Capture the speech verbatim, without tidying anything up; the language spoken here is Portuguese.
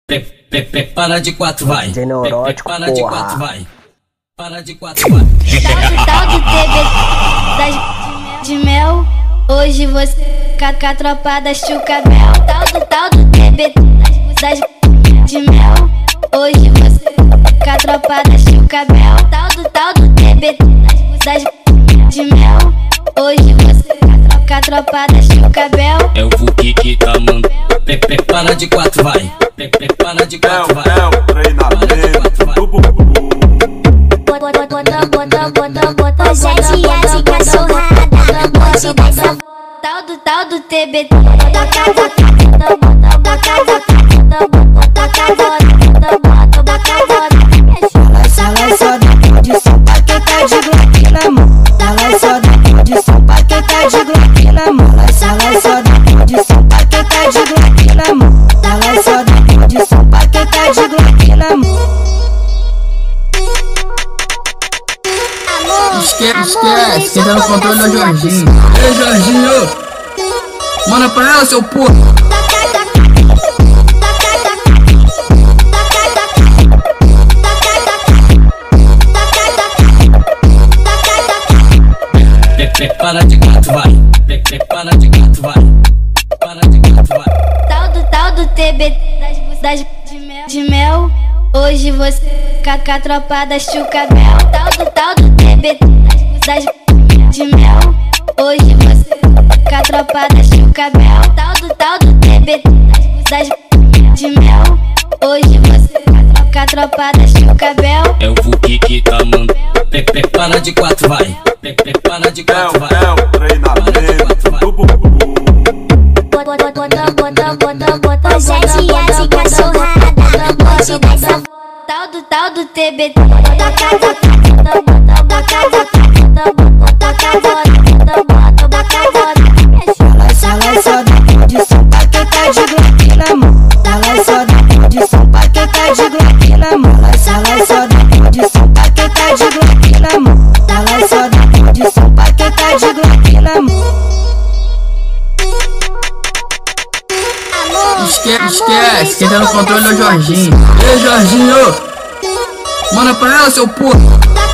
Para de quatro, vai. Neurótico, Para de porra. quatro, vai. Para de quatro, vai. Tal do T V das de mel. Hoje você com a tropa da Chucabel. Tal do tal do T V das de mel. Hoje você com a tropa da Chucabel. Tal do tal do T V das de mel. Hoje você com a tropa da Chucabel. É o Vuki que tá mandando. Para de quatro, vai. Para de quatro, vai. É o treinamento do bumbum. Bota, bota, bota, bota, bota, sete e cachorrada. Bote dessa tal do tal do T B. Toca, toca, toca, toca, toca, Ela só dá condição pra quem tá de Glock na mão. Ela só dá condição pra quem tá de Glock na mão. Ela só dá condição pra quem tá de Glock na mão. Ela só dá condição pra quem tá de Glock na mão. Esquece, esquece, quem tá no controle é o Jorginho. Ei, Jorginho! Manda pra ela, seu porra! Para de quatro, vai. Para de quatro, vai. Para de quatro, vai. Tal do tal do T B das das de mel. De mel. Hoje você com a tropa da Chucabel. Tal do tal do T B das de mel. Hoje você com a tropa da Chucabel. Tal do tal do T B das de mel. Hoje você com a tropa da Chucabel. É o Vuki que tá mandando. Para de quatro, vai. Para de É quatro, o, vai. é o treinamento do bumbum. Bota, bota, bota, bota, bota, sete e cachorrada. Bote dessa tal do tal do T B. Toca, toca, toca, Ela só dá condição pra quem tá de Glock na mão. Ela só dá condição pra quem tá de Glock na mão. Ela só dá condição pra quem tá de Glock na mão. Ela só dá condição pra quem tá de Glock na mão. Esquece, esquece, quem tá no controle é o Jorginho. Ei, Jorginho! Manda pra ela, seu porra!